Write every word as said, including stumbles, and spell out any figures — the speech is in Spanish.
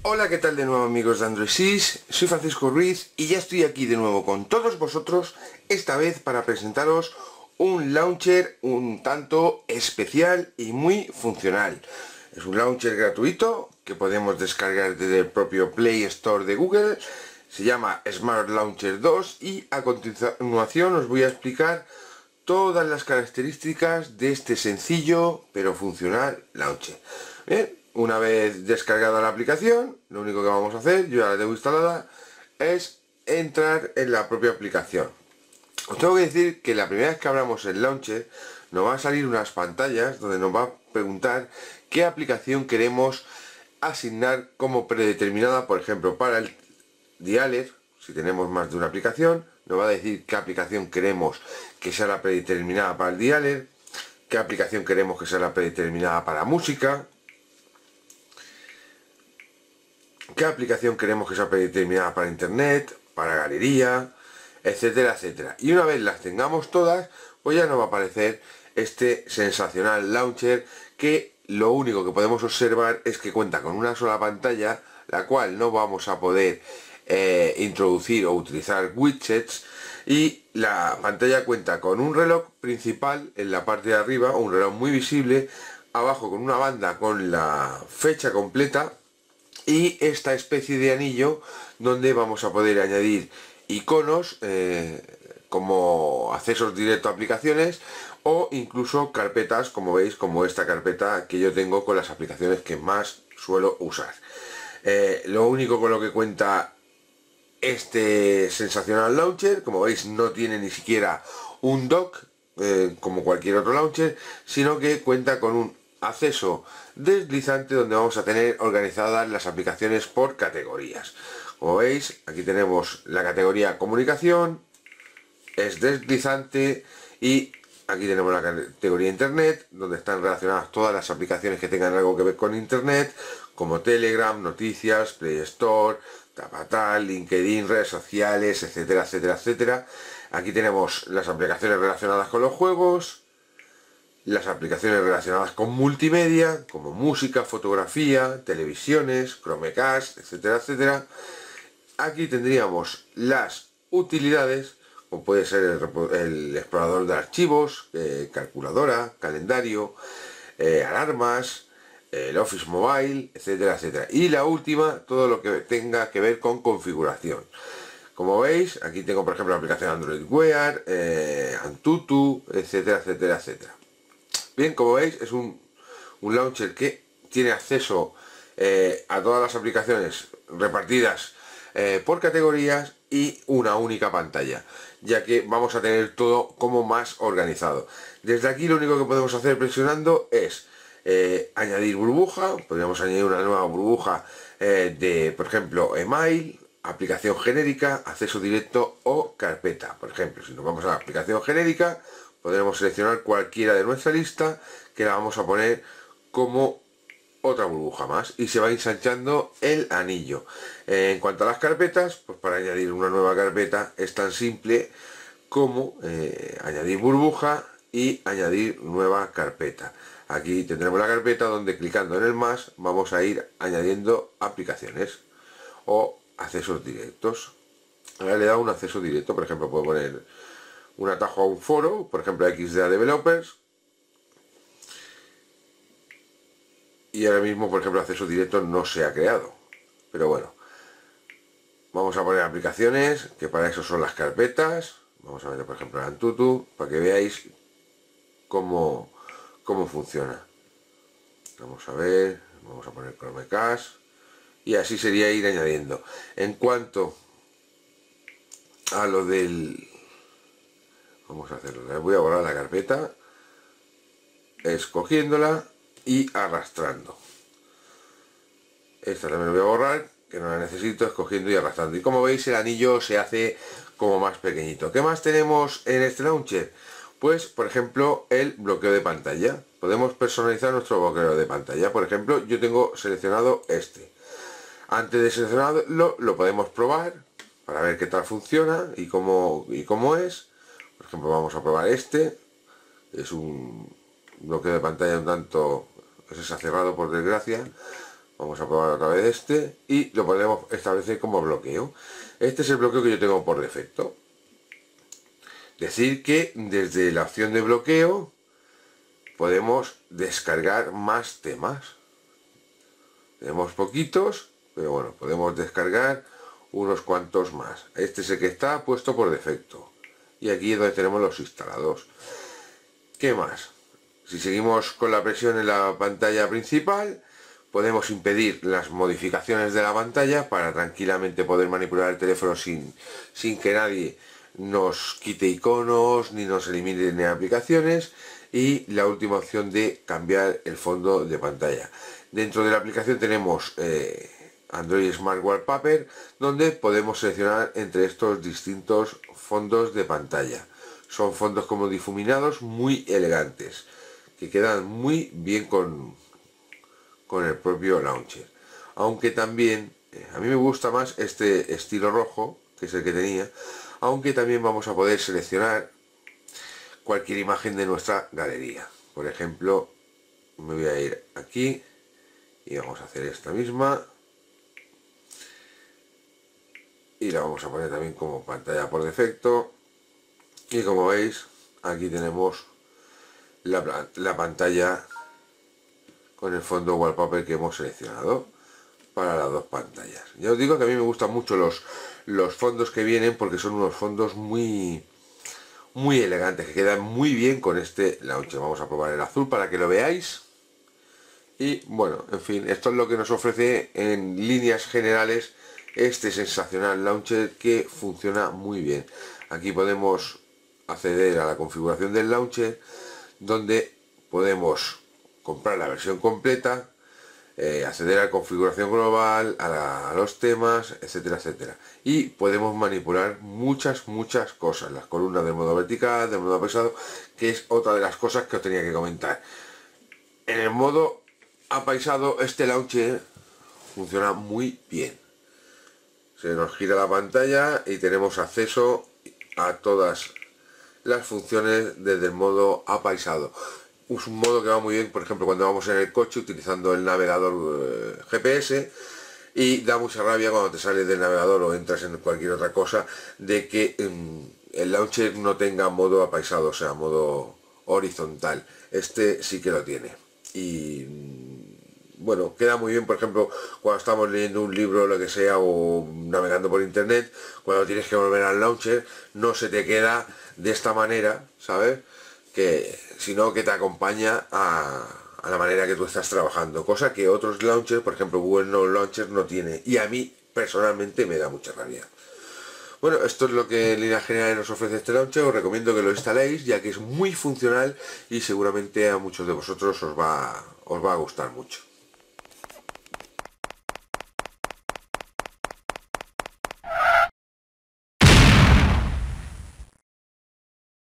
Hola, ¿qué tal de nuevo, amigos de AndroidSys? Soy Francisco Ruiz y ya estoy aquí de nuevo con todos vosotros, esta vez para presentaros un launcher un tanto especial y muy funcional. Es un launcher gratuito que podemos descargar desde el propio Play Store de Google. Se llama Smart Launcher dos y a continuación os voy a explicar todas las características de este sencillo pero funcional launcher. Bien, una vez descargada la aplicación, lo único que vamos a hacer, yo ya la tengo instalada, es entrar en la propia aplicación. Os tengo que decir que la primera vez que abramos el launcher nos va a salir unas pantallas donde nos va a preguntar qué aplicación queremos asignar como predeterminada, por ejemplo, para el dialer. Si tenemos más de una aplicación, nos va a decir qué aplicación queremos que sea la predeterminada para el dialer, qué aplicación queremos que sea la predeterminada para música, qué aplicación queremos que sea predeterminada para internet, para galería, etcétera, etcétera. Y una vez las tengamos todas, pues ya nos va a aparecer este sensacional launcher que lo único que podemos observar es que cuenta con una sola pantalla, la cual no vamos a poder eh, introducir o utilizar widgets, y la pantalla cuenta con un reloj principal en la parte de arriba, un reloj muy visible, abajo con una banda con la fecha completa, y esta especie de anillo donde vamos a poder añadir iconos eh, como accesos directos a aplicaciones o incluso carpetas, como veis, como esta carpeta que yo tengo con las aplicaciones que más suelo usar. Eh, lo único con lo que cuenta este sensacional launcher, como veis, no tiene ni siquiera un dock eh, como cualquier otro launcher, sino que cuenta con un acceso deslizante donde vamos a tener organizadas las aplicaciones por categorías. Como veis, aquí tenemos la categoría comunicación, es deslizante, y aquí tenemos la categoría internet, donde están relacionadas todas las aplicaciones que tengan algo que ver con internet, como Telegram, noticias, Play Store, Tapatal, LinkedIn, redes sociales, etcétera, etcétera, etcétera. Aquí tenemos las aplicaciones relacionadas con los juegos, las aplicaciones relacionadas con multimedia, como música, fotografía, televisiones, Chromecast, etcétera, etcétera. Aquí tendríamos las utilidades, como puede ser el, el explorador de archivos, eh, calculadora, calendario, eh, alarmas, el Office Mobile, etcétera, etcétera. Y la última, todo lo que tenga que ver con configuración. Como veis, aquí tengo, por ejemplo, la aplicación Android Wear, eh, Antutu, etcétera, etcétera, etcétera. Bien, como veis, es un, un launcher que tiene acceso eh, a todas las aplicaciones repartidas eh, por categorías y una única pantalla, ya que vamos a tener todo como más organizado. Desde aquí lo único que podemos hacer presionando es eh, añadir burbuja. Podríamos añadir una nueva burbuja eh, de, por ejemplo, email, aplicación genérica, acceso directo o carpeta. Por ejemplo, si nos vamos a la aplicación genérica, podremos seleccionar cualquiera de nuestra lista que la vamos a poner como otra burbuja más y se va ensanchando el anillo. Eh, en cuanto a las carpetas, pues para añadir una nueva carpeta es tan simple como eh, añadir burbuja y añadir nueva carpeta. Aquí tendremos la carpeta donde, clicando en el más, vamos a ir añadiendo aplicaciones o accesos directos. Ahora le he dado un acceso directo, por ejemplo, puedo poner un atajo a un foro, por ejemplo a X D A Developers, y ahora mismo, por ejemplo, acceso directo no se ha creado, pero bueno, vamos a poner aplicaciones, que para eso son las carpetas. Vamos a meter, por ejemplo, Antutu, para que veáis cómo, cómo funciona. Vamos a ver, vamos a poner Chromecast, y así sería ir añadiendo. En cuanto a lo del... Vamos a hacerlo, les voy a borrar la carpeta, escogiéndola y arrastrando. Esta también la voy a borrar, que no la necesito, escogiendo y arrastrando. Y como veis, el anillo se hace como más pequeñito. ¿Qué más tenemos en este launcher? Pues, por ejemplo, el bloqueo de pantalla. Podemos personalizar nuestro bloqueo de pantalla. Por ejemplo, yo tengo seleccionado este. Antes de seleccionarlo, lo podemos probar para ver qué tal funciona y cómo, y cómo es. Por ejemplo, vamos a probar este. Es un bloqueo de pantalla un tanto... Ese se ha cerrado, por desgracia. Vamos a probar otra vez este y lo podemos establecer como bloqueo. Este es el bloqueo que yo tengo por defecto. Decir que desde la opción de bloqueo podemos descargar más temas. Tenemos poquitos, pero bueno, podemos descargar unos cuantos más. Este es el que está puesto por defecto. Y aquí es donde tenemos los instalados. ¿Qué más? Si seguimos con la presión en la pantalla principal, podemos impedir las modificaciones de la pantalla para tranquilamente poder manipular el teléfono sin, sin que nadie nos quite iconos ni nos elimine aplicaciones. Y la última opción de cambiar el fondo de pantalla. Dentro de la aplicación tenemos eh, Android Smart Wallpaper, donde podemos seleccionar entre estos distintos fondos de pantalla. Son fondos como difuminados muy elegantes, que quedan muy bien con, con el propio launcher. Aunque también, eh, a mí me gusta más este estilo rojo, que es el que tenía, aunque también vamos a poder seleccionar cualquier imagen de nuestra galería. Por ejemplo, me voy a ir aquí y vamos a hacer esta misma y la vamos a poner también como pantalla por defecto. Y como veis, aquí tenemos la, la pantalla con el fondo wallpaper que hemos seleccionado para las dos pantallas. Ya os digo que a mí me gustan mucho los, los fondos que vienen, porque son unos fondos muy muy elegantes, que quedan muy bien con este launcher. Vamos a probar el azul para que lo veáis. Y bueno, en fin, esto es lo que nos ofrece en líneas generales este sensacional launcher, que funciona muy bien. Aquí podemos acceder a la configuración del launcher, donde podemos comprar la versión completa, eh, acceder a la configuración global, a, la, a los temas, etcétera, etcétera. Y podemos manipular muchas, muchas cosas. Las columnas del modo vertical, del modo apaisado, que es otra de las cosas que os tenía que comentar. En el modo apaisado, este launcher funciona muy bien. Se nos gira la pantalla y tenemos acceso a todas las funciones desde el modo apaisado. Es un modo que va muy bien, por ejemplo, cuando vamos en el coche utilizando el navegador eh, G P S, y da mucha rabia cuando te sales del navegador o entras en cualquier otra cosa de que eh, el launcher no tenga modo apaisado, o sea, modo horizontal. Este sí que lo tiene. Y bueno, queda muy bien, por ejemplo, cuando estamos leyendo un libro o lo que sea, o navegando por internet, cuando tienes que volver al launcher, no se te queda de esta manera, ¿sabes? Que sino que te acompaña a, a la manera que tú estás trabajando, cosa que otros launchers, por ejemplo Google No Launcher, no tiene, y a mí personalmente me da mucha rabia. Bueno, esto es lo que en líneas generales nos ofrece este launcher. Os recomiendo que lo instaléis, ya que es muy funcional y seguramente a muchos de vosotros os va, os va a gustar mucho.